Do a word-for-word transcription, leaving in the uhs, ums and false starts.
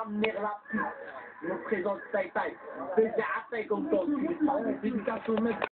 Madame Merla me présente taille taille. Fais à taille comme toi. Dédicace au mec.